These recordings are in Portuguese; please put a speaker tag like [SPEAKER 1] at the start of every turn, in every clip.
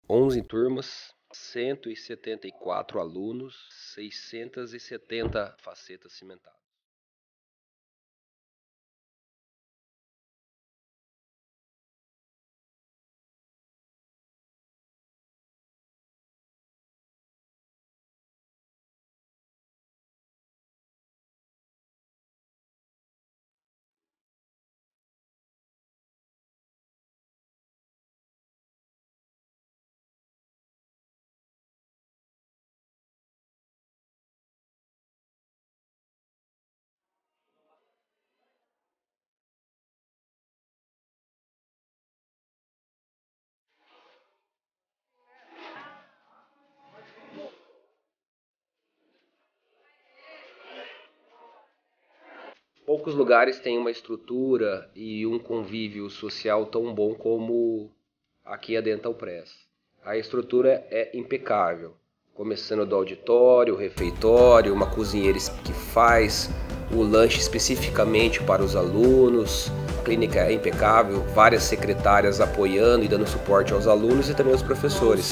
[SPEAKER 1] 11 turmas, 174 alunos, 670 facetas cimentadas. Poucos lugares têm uma estrutura e um convívio social tão bom como aqui a Dental Press. A estrutura é impecável, começando do auditório, o refeitório, uma cozinheira que faz o lanche especificamente para os alunos. A clínica é impecável, várias secretárias apoiando e dando suporte aos alunos e também aos professores.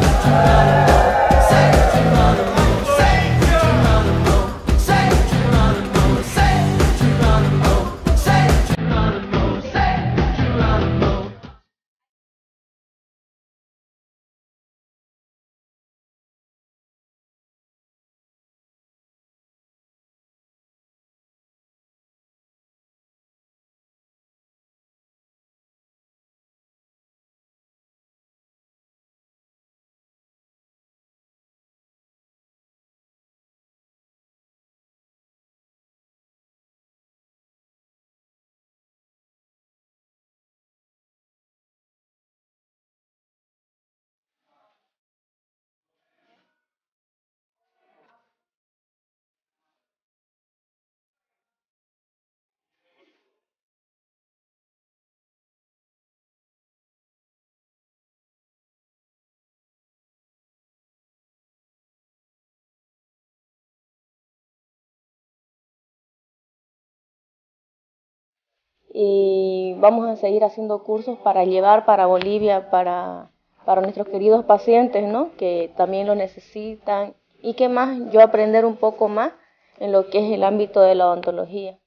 [SPEAKER 2] Y vamos a seguir haciendo cursos para llevar para Bolivia, para nuestros queridos pacientes, ¿no? Que también lo necesitan y que más yo aprender un poco más en lo que es el ámbito de la odontología.